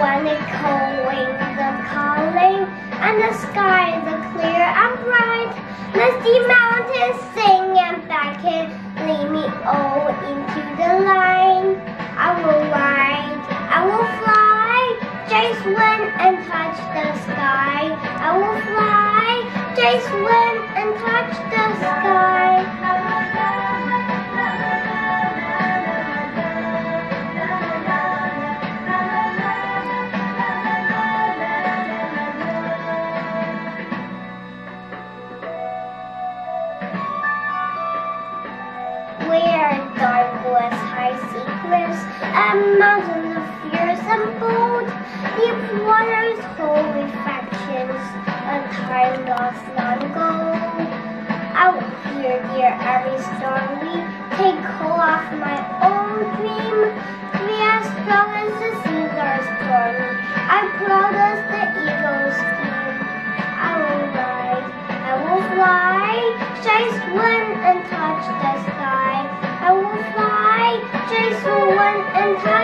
when the cold wings are calling, and the skies are clear and bright. Misty mountains sing and beckon, lead me all into the line. I will ride, I will fly, chase wind and touch the sky. I will fly, chase wind and touch the sky. Where dark woods hide secrets, and mountains of fierce and bold, deep waters hold reflections of time lost long ago. I will hear dear every storm we take hold of my own dream. We are strong as the seas are stormy, I'm proud as the eagle's scheme. I will ride, I will fly, chase wind and touch the sky. I will fly, chase the wind and touch